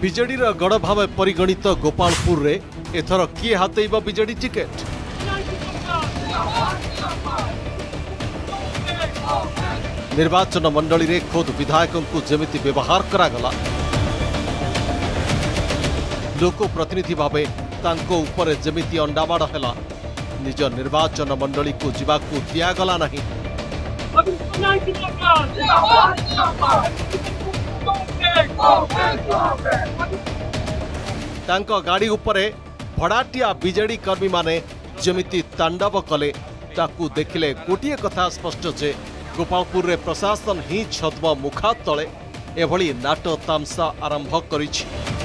विजेडीर गड़ भाव परिगणित गोपालपुर रे एथर किए हातेइब विजेडी टिकेट। निर्वाचन मंडली रे खोद विधायकों को जेमिति व्यवहार करागला, लोक प्रतिनिधि भावे तांको ऊपर जेमिति अंडामाड़ हैला, निज निर्वाचन मंडली को जीवाकू दियागला नहीं। तांको गाड़ी उपरे भड़ाटिया बीजेडी कर्मी माने जेमिति तांडव कले ताकू देखिले गोटे कथा स्पष्ट जे गोपालपुर रे प्रशासन ही छद्म मुखा तले एभली नाट तामसा आरंभ करिछि।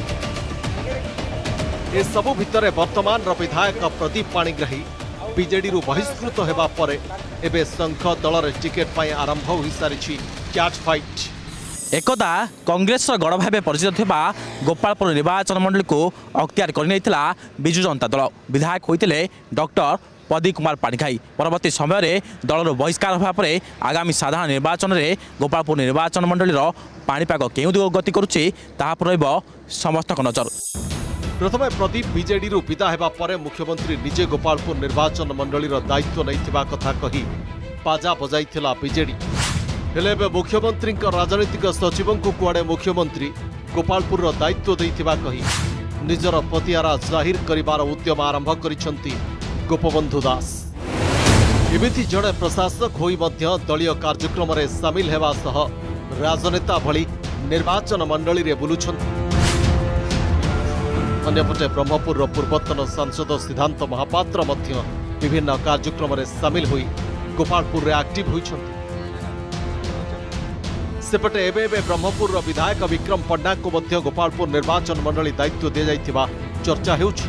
ए सबु भितरे वर्तमान विधायक प्रदीप पाणिग्राही बीजेडी रु बहिष्कृत हेबा परे एबे संघ दल रे टिकेट पाई आरंभ होई सारिछि कैच फाइट। एकदा कांग्रेस गड़ भाव परिचित थिबा गोपालपुर निर्वाचन मंडली को अख्तियार करनेइथिला बिजु जनता दल। विधायक होइतिले डॉक्टर प्रदीप कुमार पाणिग्राही। परवर्ती समय दलर बहिष्कार होगा पर आगामी साधारण निर्वाचन में गोपालपुर निर्वाचन मंडलीर पाणीपाग केउ दिग गति करुछि ताहा पर रहइबो समस्त नजर। प्रथमे प्रदीप बीजेडी रु विदा हेबा परे मुख्यमंत्री निजे गोपालपुर निर्वाचन मंडलीर दायित्व नैथिबा कथा कही बाजा बजाइथिला बीजेडी। हेले एबे मुख्यमंत्री राजनीतिक सचिवों को कुआडे मुख्यमंत्री गोपालपुर दायित्व दैथिबा कही निजर पतियारा जाहिर करिबार उद्यम आरंभ करिसंती गोपबंधु दास। एमिति जड़े प्रशासक होई मध्य दलीय कार्यक्रम रे सामिल हेबा सह राजनेता भली निर्वाचन मंडली रे बुलुछंती। अन्यपटे ब्रह्मपुर पूर्वतन सांसद सिद्धांत महापात्र मध्य विभिन्न कार्यक्रम रे सामिल होई गोपालपुर रे एक्टिव होइछंती। सेपटे एबे ब्रह्मपुर विधायक विक्रम पण्डा को मध्य गोपालपुर निर्वाचन मंडली दायित्व दिया जाइथिबा चर्चा हेउछि।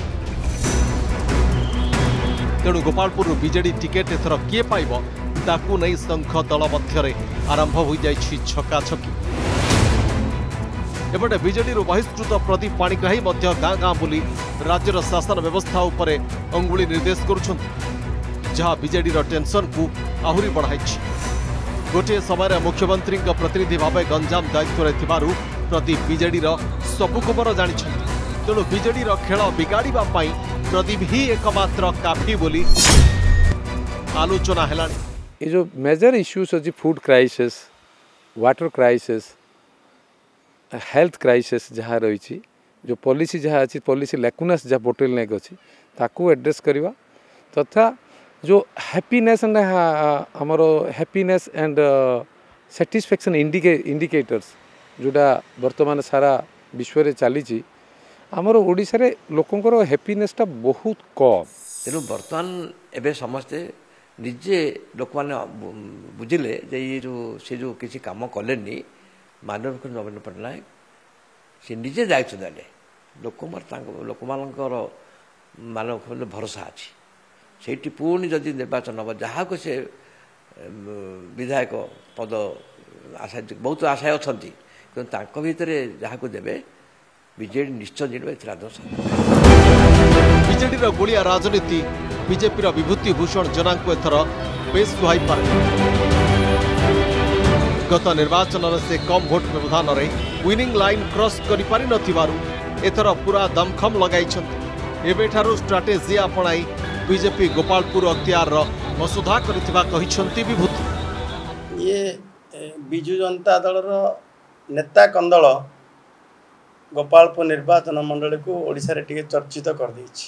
तेणु गोपालपुर बीजेडी टिकेट एथर किए पाइब ताकू नहीं संघ दल मध्य आरंभ हो जाइछि छकाछकी। एपटे बीजेडी बहिष्कृत प्रदीप पाणिग्राही मध्य गाँ गाँ बुली राज्यर शासन व्यवस्था उपरे अंगुली निर्देश करुछंती, जहाँ बीजेडी टेंशन को आहुरी बढ़ाइछि। गोटे समय मुख्यमंत्री प्रतिनिधि भाव गंजाम दायित्व रे थिबारु प्रदीप बीजेडी सबु खबर जानिछंती। तेणु बीजेडी खेल बिगाड़िबा पई प्रदीप ही एकमात्र काफी बोली आलोचना हेलानी। ये जो मेजर इश्यूज अछि food crisis, water crisis, health crisis जहाँ रही, जो पॉलिसी जहाँ अच्छी पॉलिसी लैकुनस जहाँ बोटलनेक अच्छी ताकू एड्रेस करवा तथा जो हैप्पीनेस एंड आमर हैप्पीनेस एंड सैटिस्फैक्शन इंडिकेटर्स जोटा वर्तमान सारा विश्व रे चली आमर ओडिशा रे लोकंकर हैप्पीनेसटा बहुत कम। तेणु बर्तमान एबे समस्ते निजे लोक मैंने बुझिले जे ये जो किसी काम कलेनी माननीय मुख्यमंत्री नवीन पट्टनायक से निजे दायित्व देले लोक मानकर मानव मुख्यमंत्री भरोसा अच्छी से पुणी जदि निर्वाचन हम जहाँ को से विधायक पद आशा बहुत आशा अच्छा कि भितर जहाँ को देवे बीजेडी निश्चय जिणवे बीजेडी गोलिया राजनीति बीजेपी विभूति भूषण जना को एथर बेस सुहाई पारे। गत निर्वाचन से कम भोट व्यवधान रे विनिंग लाइन क्रॉस करि पारि नथिबारु एथर पूरा दमखम लगाइछंती। एबेठारु स्ट्राटेजी अपनाई बीजेपी गोपालपुर अख्तियार मसुधा करिथिबा कहिछंती विभूति। ये बिजु जनता दलर नेता कंदल गोपालपुर निर्वाचन मंडली को ओडिशा रे टिके चर्चित कर देछि।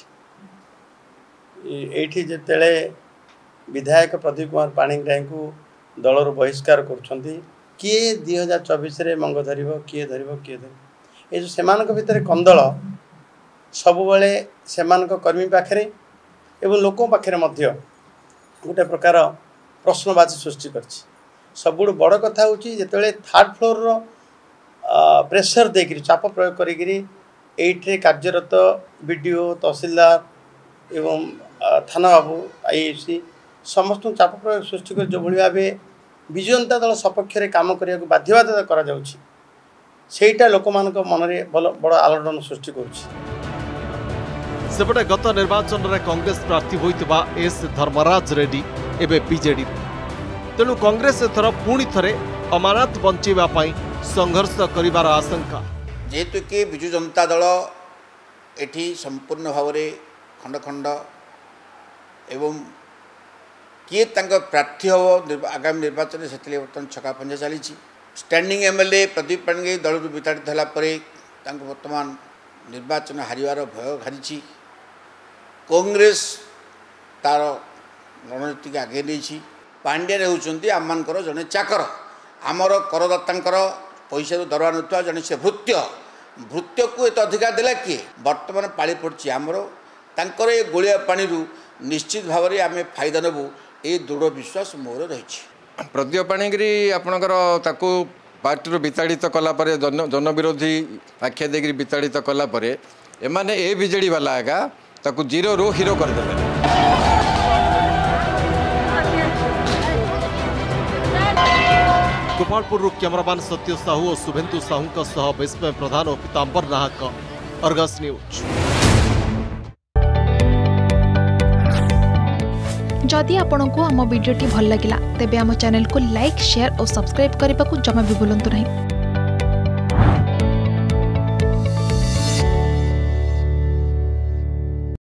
एठी जेतेले विधायक प्रदीप कुमार पाणिग्राही को दलर बहिष्कार करुछंती किए 2024 रे मंग धरिबो किए धरिबो ए जो सेमानक भितर कंदल सबुबले सेमानक कर्मी पाखरे एवं लोकों पाखरे मध्य गोटे प्रकार प्रश्नवाची सृष्टि करछि। सबुठ बड़ कथा होछि जेतेले थर्ड फ्लोर रो प्रेशर देकरी चाप प्रयोग करी एट्रे कार्यरत बीडीओ तहसीलदार एवं थाना बाबू आईएफसी समस्त चाप प्रयोग सृष्टि कर जो भली भाव बिजु जनता दल सपक्ष में काम करने को बाध्यता करा लोक मान मन में बड़ आलोड़न सृष्टि करुछि। सेपटे गत निर्वाचन में कांग्रेस प्रार्थी होइतिबा एस धर्मराज रेड्डी एबे बीजेडी। तेणु कांग्रेस एथर पुणी थरे अमानत बंचेबा पई संघर्ष करिवार आशंका। जेहेतु कि विजु जनता दल एठी संपूर्ण भाव में खंड खंड एवं किए प्रार्थी हम आगामी निर्वाचन से बर्तमान छका पंजा चली स्टैंडिंग एमएलए प्रदीप पाणिग्राही दल विताड़ित होगापर बर्तमान निर्वाचन हारिवार भय घारी कांग्रेस तार रणनीति के आगे नहीं पांड्या होती आमर जड़े चाकर आमर करदाता पैसा दरवा ना जड़े से भृत्य को एत अधिकार देला किए बर्तमान पाली पड़ी आमर तांकर ये गोलिया पानी निश्चित भाव में आम फायदा नेबू ये दृढ़ विश्वास मोर रही प्रदीप पाणिग्राही आपणकर ताकू पार्टी विताड़ित कलापर जन विरोधी आख्या देकर विताड़ित कलापर एमाने ए बीजेडी वाला आगा ताकू जीरो रू हिरो करदे। गोपालपुर कैमरामैन सत्य साहू और शुभेन्दु साहू विस्मय प्रधान और पीतांबर नाहक, अर्गस न्यूज। जदि आपंक आम भिडी भल लगा तेब आम चैनल को लाइक शेयर और सब्सक्राइब करने को जमा भी भूलु नहीं।